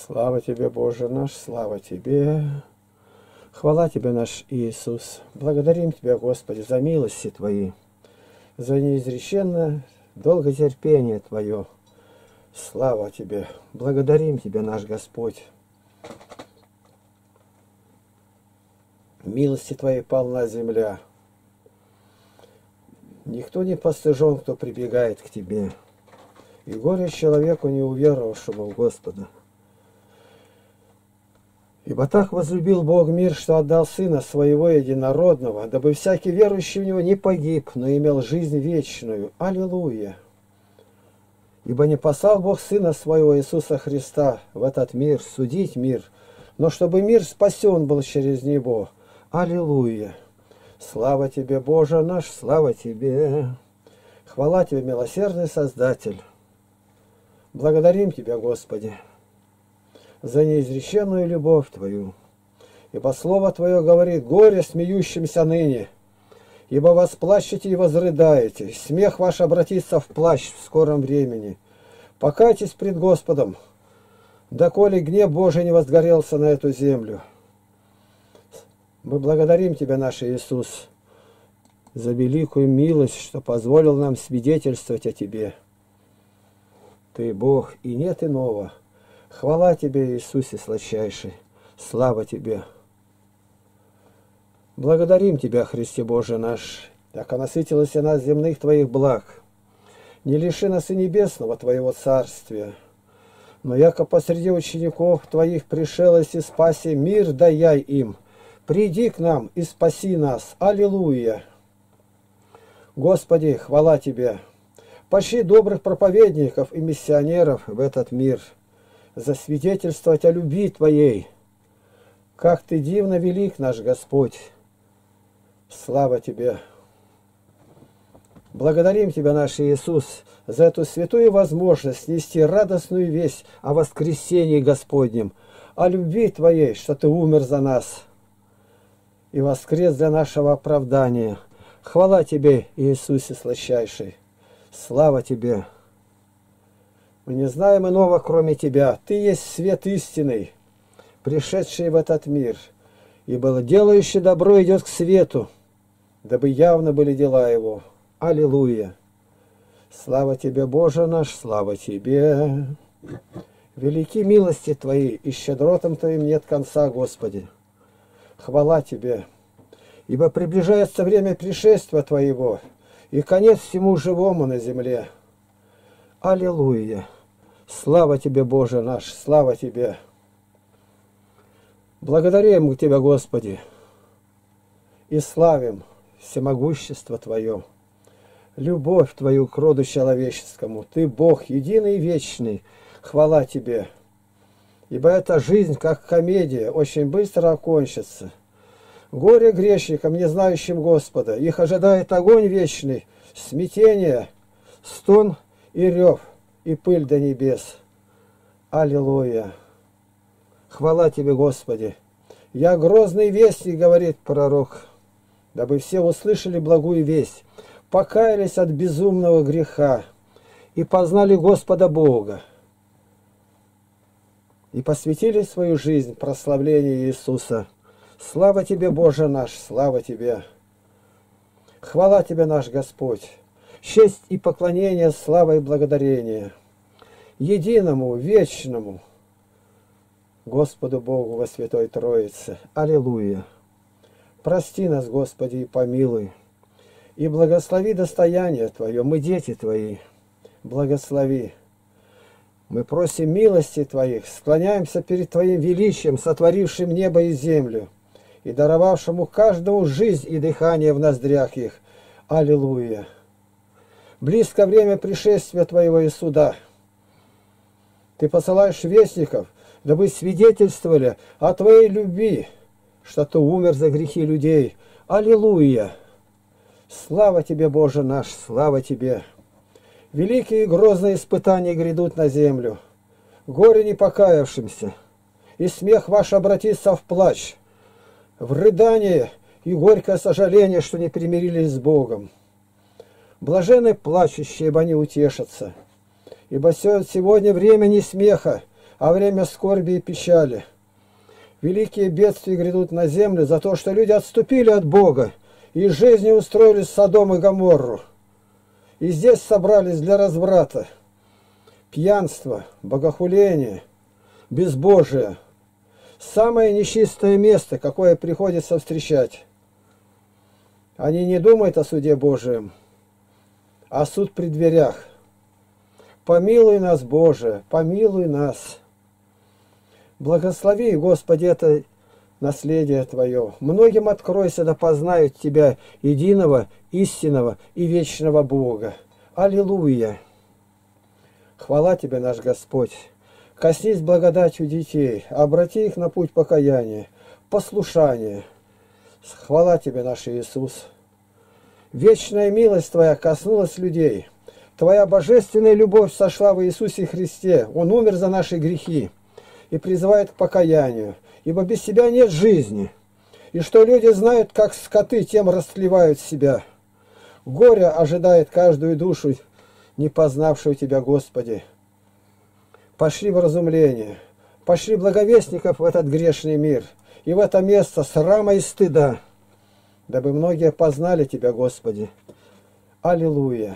Слава Тебе, Боже наш, слава Тебе. Хвала Тебе, наш Иисус. Благодарим Тебя, Господи, за милости Твои, за неизреченное долготерпение Твое. Слава Тебе. Благодарим Тебя, наш Господь. Милости Твоей полна земля. Никто не постыжен, кто прибегает к Тебе. И горе человеку, не уверовавшему в Господа. Ибо так возлюбил Бог мир, что отдал Сына Своего Единородного, дабы всякий верующий в Него не погиб, но имел жизнь вечную. Аллилуйя! Ибо не послал Бог Сына Своего Иисуса Христа в этот мир судить мир, но чтобы мир спасен был через Него. Аллилуйя! Слава Тебе, Боже наш, слава Тебе! Хвала Тебе, милосердный Создатель! Благодарим Тебя, Господи, за неизреченную любовь Твою. Ибо Слово Твое говорит: горе смеющимся ныне, ибо восплачете и возрыдаете, смех ваш обратится в плач в скором времени. Покайтесь пред Господом, доколе гнев Божий не возгорелся на эту землю. Мы благодарим Тебя, наш Иисус, за великую милость, что позволил нам свидетельствовать о Тебе. Ты Бог, и нет иного. Хвала Тебе, Иисусе сладчайший, слава Тебе. Благодарим Тебя, Христе Боже наш, яко насытилась нас земных Твоих благ. Не лиши нас и небесного Твоего царствия, но яко посреди учеников Твоих пришелось и спаси, мир даяй им. Приди к нам и спаси нас. Аллилуйя! Господи, хвала Тебе. Пошли добрых проповедников и миссионеров в этот мир, засвидетельствовать о любви Твоей. Как Ты дивно велик, наш Господь! Слава Тебе! Благодарим Тебя, наш Иисус, за эту святую возможность нести радостную весть о воскресении Господнем, о любви Твоей, что Ты умер за нас и воскрес для нашего оправдания. Хвала Тебе, Иисусе сладчайший! Слава Тебе! Мы не знаем иного, кроме Тебя. Ты есть свет истинный, пришедший в этот мир, ибо делающий добро идет к свету, дабы явно были дела его. Аллилуйя! Слава Тебе, Боже наш, слава Тебе! Велики милости Твои, и щедротам Твоим нет конца, Господи. Хвала Тебе! Ибо приближается время пришествия Твоего, и конец всему живому на земле. Аллилуйя! Слава Тебе, Боже наш, слава Тебе! Благодарим Тебя, Господи, и славим всемогущество Твое, любовь Твою к роду человеческому. Ты Бог единый и вечный. Хвала Тебе! Ибо эта жизнь, как комедия, очень быстро окончится. Горе грешникам, не знающим Господа, их ожидает огонь вечный, смятение, стон и рев, и пыль до небес. Аллилуйя! Хвала Тебе, Господи! Я грозный вестник, говорит пророк, дабы все услышали благую весть, покаялись от безумного греха и познали Господа Бога, и посвятили свою жизнь прославлению Иисуса. Слава Тебе, Боже наш, слава Тебе! Хвала Тебе, наш Господь! Честь и поклонение, слава и благодарение единому, вечному Господу Богу во Святой Троице. Аллилуйя! Прости нас, Господи, и помилуй, и благослови достояние Твое, мы дети Твои, благослови. Мы просим милости Твоих, склоняемся перед Твоим величием, сотворившим небо и землю, и даровавшему каждому жизнь и дыхание в ноздрях их. Аллилуйя! Близко время пришествия Твоего и суда. Ты посылаешь вестников, дабы свидетельствовали о Твоей любви, что Ты умер за грехи людей. Аллилуйя! Слава Тебе, Боже наш, слава Тебе! Великие и грозные испытания грядут на землю. Горе непокаявшимся, и смех ваш обратится в плач, в рыдание и горькое сожаление, что не примирились с Богом. Блаженны плачущие, ибо они утешатся. Ибо сегодня время не смеха, а время скорби и печали. Великие бедствия грядут на землю за то, что люди отступили от Бога и из жизни устроили Содом и Гоморру. И здесь собрались для разврата, пьянства, богохуления, безбожия. Самое нечистое место, какое приходится встречать. Они не думают о суде Божием, а суд при дверях. Помилуй нас, Боже, помилуй нас. Благослови, Господи, это наследие Твое. Многим откройся, да познают Тебя, единого, истинного и вечного Бога. Аллилуйя! Хвала Тебе, наш Господь! Коснись благодатью детей, обрати их на путь покаяния, послушания. Хвала Тебе, наш Иисус! Вечная милость Твоя коснулась людей. Твоя божественная любовь сошла в Иисусе Христе. Он умер за наши грехи и призывает к покаянию, ибо без Тебя нет жизни. И что люди знают, как скоты, тем растлевают себя. Горе ожидает каждую душу, не познавшую Тебя, Господи. Пошли вразумление, пошли благовестников в этот грешный мир, и в это место срама и стыда, дабы многие познали Тебя, Господи. Аллилуйя!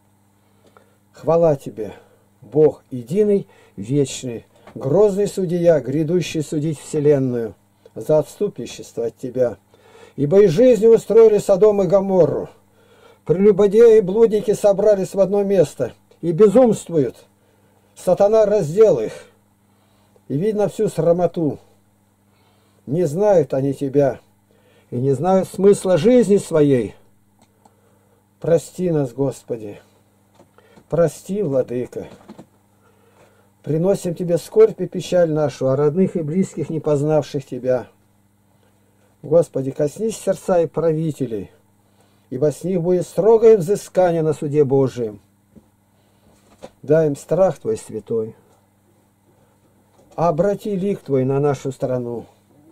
Хвала Тебе, Бог единый, вечный, грозный судья, грядущий судить вселенную за отступничество от Тебя. Ибо и жизнь устроили Содом и Гоморру. Прелюбодеи и блудники собрались в одно место и безумствуют. Сатана раздел их, и видно всю срамоту. Не знают они Тебя и не знают смысла жизни своей. Прости нас, Господи, прости, Владыка. Приносим Тебе скорбь и печаль нашу, о родных и близких, не познавших Тебя. Господи, коснись сердца и правителей, ибо с них будет строгое взыскание на суде Божием. Дай им страх Твой святой. Обрати лик Твой на нашу страну.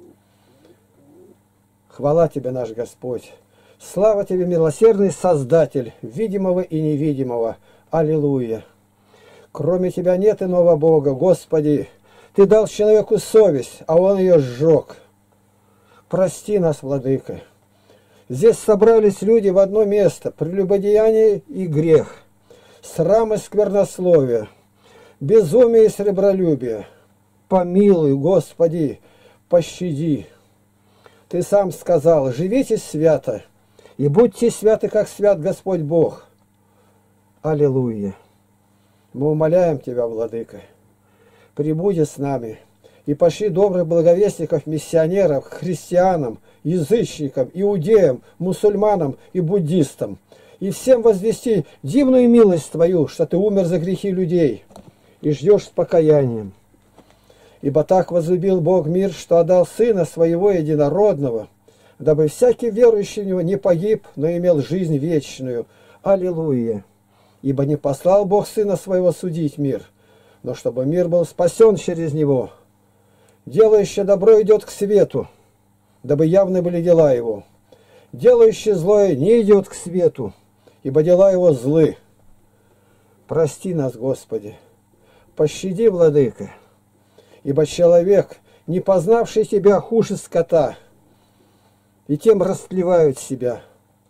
Хвала Тебе, наш Господь. Слава Тебе, милосердный Создатель, видимого и невидимого. Аллилуйя. Кроме Тебя нет иного Бога, Господи. Ты дал человеку совесть, а он ее сжег. Прости нас, Владыка. Здесь собрались люди в одно место, прелюбодеяние и грех, срам и сквернословие, безумие и сребролюбие. Помилуй, Господи, пощади. Ты сам сказал: живите свято, и будьте святы, как свят Господь Бог. Аллилуйя! Мы умоляем Тебя, Владыка, прибуди с нами, и пошли добрых благовестников, миссионеров, христианам, язычникам, иудеям, мусульманам и буддистам, и всем возвести дивную милость Твою, что Ты умер за грехи людей и ждешь с покаянием. Ибо так возлюбил Бог мир, что отдал Сына Своего Единородного, дабы всякий верующий в Него не погиб, но имел жизнь вечную. Аллилуйя! Ибо не послал Бог Сына Своего судить мир, но чтобы мир был спасен через Него. Делающий добро идет к свету, дабы явны были дела его. Делающий злое не идет к свету, ибо дела его злы. Прости нас, Господи, пощади, Владыка, ибо человек, не познавший Тебя, хуже скота, и тем растлевают себя.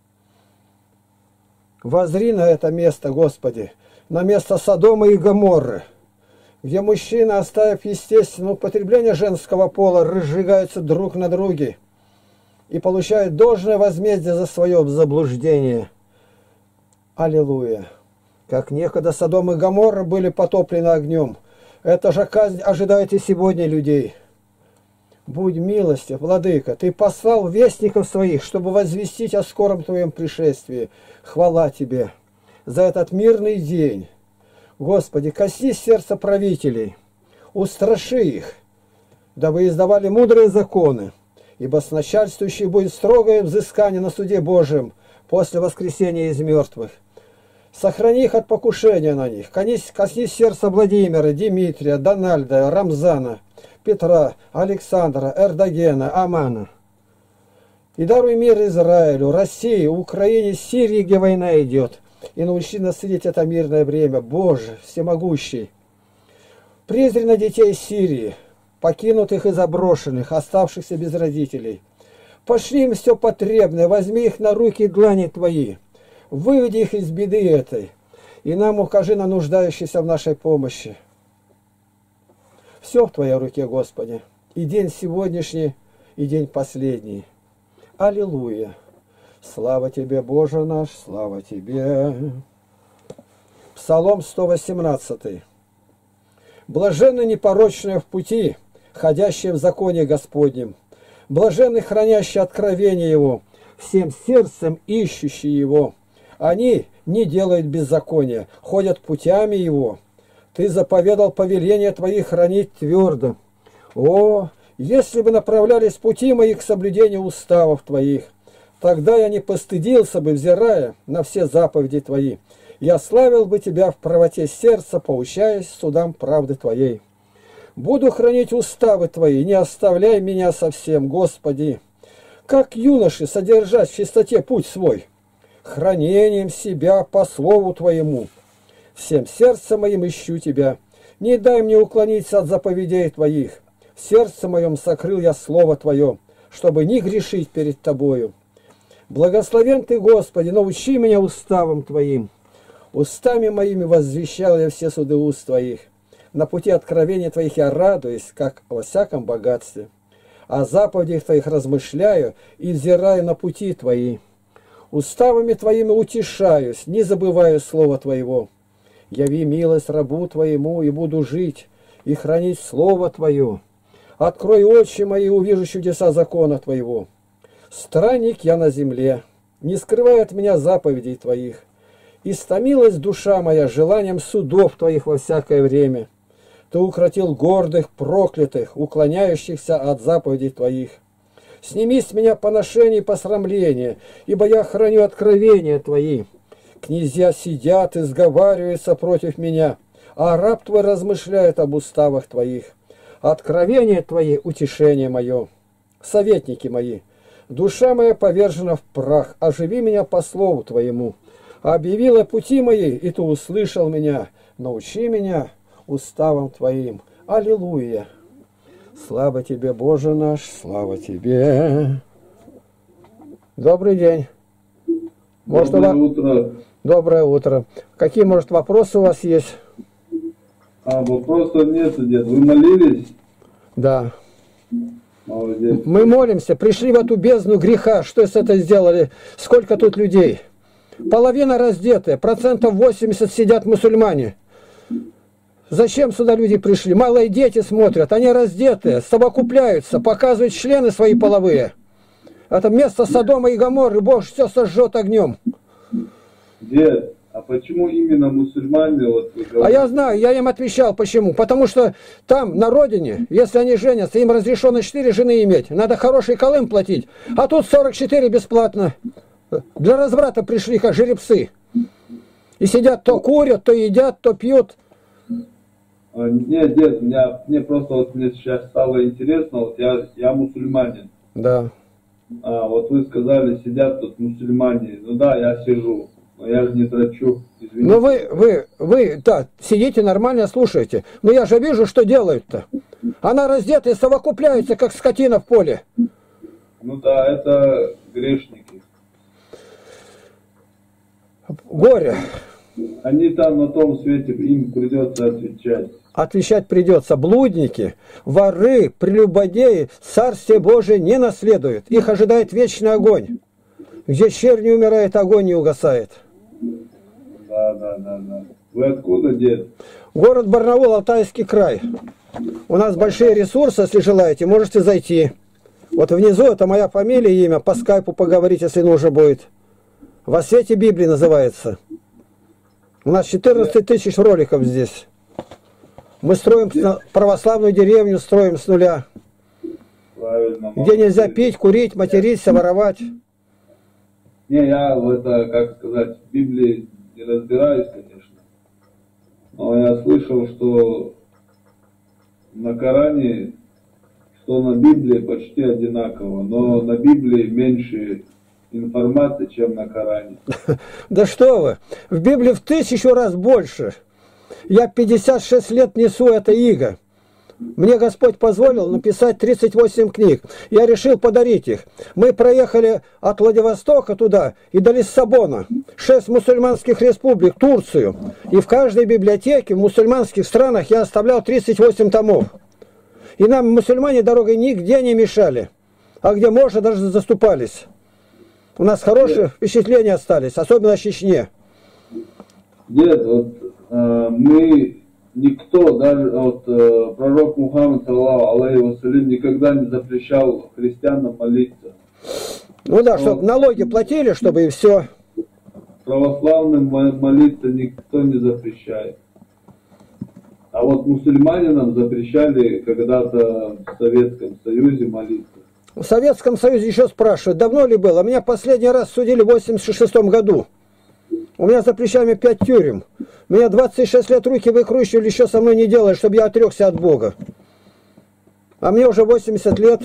Воззри на это место, Господи, на место Содома и Гоморры, где мужчины, оставив естественное употребление женского пола, разжигаются друг на друге и получают должное возмездие за свое заблуждение. Аллилуйя! Как некогда Содом и Гоморра были потоплены огнем, эта же казнь ожидает и сегодня людей. Будь милостив, Владыка, Ты послал вестников Своих, чтобы возвестить о скором Твоем пришествии. Хвала Тебе за этот мирный день. Господи, коснись сердца правителей, устраши их, дабы издавали мудрые законы, ибо с начальствующей будет строгое взыскание на суде Божьем после воскресения из мертвых. Сохрани их от покушения на них, коснись сердца Владимира, Дмитрия, Дональда, Рамзана, Петра, Александра, Эрдогена, Амана. И даруй мир Израилю, России, Украине, Сирии, где война идет, и научи нас видеть это мирное время, Боже, всемогущий. Презри на детей Сирии, покинутых и заброшенных, оставшихся без родителей. Пошли им все потребное, возьми их на руки и длани твои, выведи их из беды этой, и нам укажи на нуждающихся в нашей помощи. Все в Твоей руке, Господи, и день сегодняшний, и день последний. Аллилуйя! Слава Тебе, Боже наш, слава Тебе! Псалом 118. Блаженны непорочные в пути, ходящие в законе Господнем. Блаженны хранящие откровение Его, всем сердцем ищущие Его. Они не делают беззакония, ходят путями Его. Ты заповедал повеление Твои хранить твердо. О, если бы направлялись пути мои к соблюдению уставов Твоих, тогда я не постыдился бы, взирая на все заповеди Твои. Я славил бы Тебя в правоте сердца, поучаясь судам правды Твоей. Буду хранить уставы Твои, не оставляй меня совсем, Господи. Как юноши содержать в чистоте путь свой, хранением себя по слову Твоему. Всем сердцем моим ищу Тебя, не дай мне уклониться от заповедей Твоих. В сердце моем сокрыл я слово Твое, чтобы не грешить перед Тобою. Благословен Ты, Господи, научи меня уставам Твоим. Устами моими возвещал я все суды уст Твоих. На пути откровения Твоих я радуюсь, как во всяком богатстве. О заповедях Твоих размышляю и взираю на пути Твои. Уставами Твоими утешаюсь, не забываю слова Твоего. Яви милость рабу Твоему, и буду жить, и хранить слово Твое. Открой очи мои, и увижу чудеса закона Твоего. Странник я на земле, не скрывай от меня заповедей Твоих. Истомилась душа моя желанием судов Твоих во всякое время. Ты укротил гордых, проклятых, уклоняющихся от заповедей Твоих. Сними с меня поношение и посрамление, ибо я храню откровения Твои. Князья сидят и сговариваются против меня, а раб Твой размышляет об уставах Твоих. Откровения Твои — утешение мое. Советники мои, душа моя повержена в прах, оживи меня по слову Твоему. Объявила пути мои, и Ты услышал меня. Научи меня уставам Твоим. Аллилуйя! Слава Тебе, Боже наш, слава Тебе! Добрый день! Может, Доброе утро. Доброе утро. Какие, может, вопросы у вас есть? Вопросов нет, дед. Вы молились? Да. Молодец. Мы молимся, пришли в эту бездну греха. Что с это сделали? Сколько тут людей? Половина раздетая, 80% сидят мусульмане. Зачем сюда люди пришли? Малые дети смотрят, они раздетые, совокупляются, показывают члены свои половые. Это место Содома и Гоморры, Бог все сожжет огнем. Дед, а почему именно мусульмане? Вот, а я знаю, я им отвечал, почему. Потому что там, на родине, если они женятся, им разрешено 4 жены иметь. Надо хороший колым платить. А тут 44 бесплатно. Для разврата пришли, как жеребцы. И сидят, то курят, то едят, то пьют. Нет, дед, мне просто вот мне сейчас стало интересно, вот я мусульманин. Да. Вот вы сказали, сидят тут мусульмане. Ну да, я сижу, но я же не дрочу, извините. Ну вы, да, сидите нормально, слушайте. Но я же вижу, что делают-то. Она раздета и совокупляется, как скотина в поле. Ну да, это грешники. Горе. Они там на том свете, им придется отвечать. Отвечать придется. Блудники, воры, прелюбодеи Царствие Божие не наследуют. Их ожидает вечный огонь. Где чернь не умирает, огонь не угасает. Да. Вы откуда, дед? Город Барнаул, Алтайский край. У нас большие ресурсы, если желаете, можете зайти. Вот внизу это моя фамилия и имя, по скайпу поговорить, если нужно будет. «Во свете Библии» называется. У нас 14 тысяч роликов здесь. Мы строим православную деревню, строим с нуля. Правильно. Где нельзя пить, курить, материться, воровать. Не, я в это, как сказать, в Библии не разбираюсь, конечно. Но я слышал, что на Коране, что на Библии почти одинаково. Но на Библии меньше информации, чем на Коране. Да что вы! В Библии в 1000 раз больше. Я 56 лет несу это иго. Мне Господь позволил написать 38 книг. Я решил подарить их. Мы проехали от Владивостока туда и до Лиссабона. 6 мусульманских республик, Турцию. И в каждой библиотеке в мусульманских странах я оставлял 38 томов. И нам мусульмане дорогой нигде не мешали. А где можно, даже заступались. У нас хорошие впечатления остались, особенно о Чечне. Нет, вот мы, никто, даже вот пророк Мухаммад, саллаллаху алейхи вассалям, никогда не запрещал христианам молиться. Ну да, чтобы налоги платили, чтобы и все. Православным молиться никто не запрещает. А вот мусульманинам запрещали когда-то в Советском Союзе молиться. В Советском Союзе еще спрашивают, давно ли было? Меня последний раз судили в 86 году. У меня за плечами 5 тюрем. Меня 26 лет руки выкручивали, еще со мной не делали, чтобы я отрекся от Бога. А мне уже 80 лет.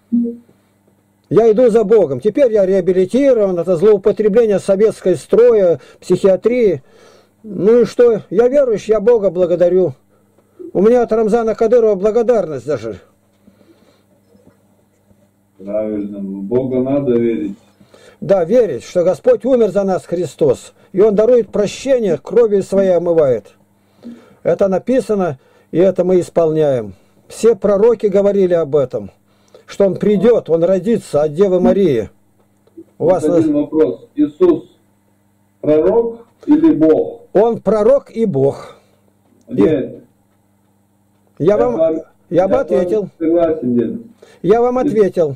Я иду за Богом. Теперь я реабилитирован. Это злоупотребление советской строя, психиатрии. Ну и что? Я верующий, я Бога благодарю. У меня от Рамзана Кадырова благодарность даже. Правильно. В Бога надо верить. Да, верить, что Господь умер за нас, Христос. И Он дарует прощение, кровью своей омывает. Это написано, и это мы исполняем. Все пророки говорили об этом, что Он придет, Он родится от Девы Марии. У вас один вопрос. Иисус пророк или Бог? Он пророк и Бог. Нет. Я вам ответил. Согласен, нет. Я вам ответил.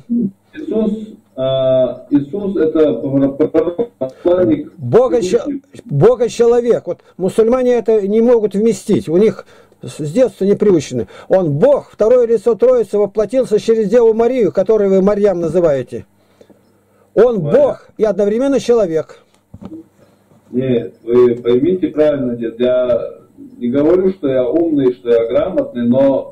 Иисус это посланник Бога-человек. Вот мусульмане это не могут вместить. У них с детства не приучены. Он Бог, второе лицо Троицы, воплотился через Деву Марию, которую вы Марьям называете. Он Бог и одновременно человек. Нет, вы поймите правильно, дед. Я не говорю, что я умный, что я грамотный, но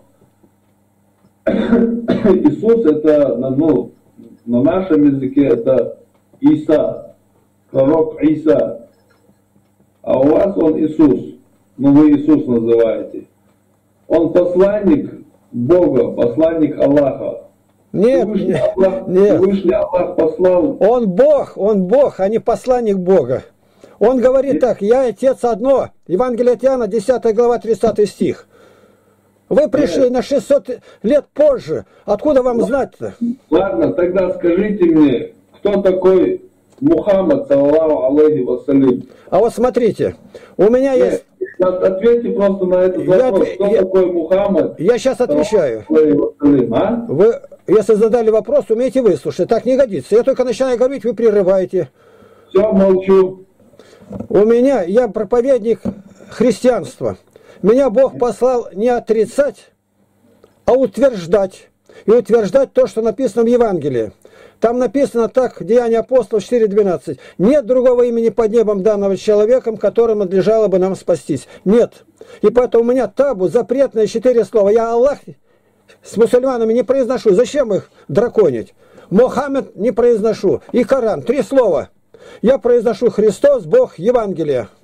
Иисус это, на нашем языке это Иса, пророк Иса. А у вас он Иисус, вы Иисус называете. Он посланник Бога, посланник Аллаха. Нет, Всевышний Аллах послал. Он Бог, а не посланник Бога. Он говорит так: я и Отец одно. Евангелие от Иоанна, 10 глава, 30 стих. Вы пришли на 600 лет позже. Откуда вам знать-то? Ладно, тогда скажите мне, кто такой Мухаммад, саллаллаху алейхи вассалям? А вот смотрите, у меня есть... Ответьте просто на этот вопрос, кто такой Мухаммад? Я сейчас отвечаю. Вы, если задали вопрос, умеете выслушать. Так не годится. Я только начинаю говорить, вы прерываете. Все, молчу. Я проповедник христианства. Меня Бог послал не отрицать, а утверждать. И утверждать то, что написано в Евангелии. Там написано так, Деяния апостолов 4:12. Нет другого имени под небом данного человеком, которому надлежало бы нам спастись. Нет. И поэтому у меня табу, запретное 4 слова. Я Аллах с мусульманами не произношу. Зачем их драконить? Мухаммед не произношу. И Коран. 3 слова. Я произношу Христос, Бог, Евангелие.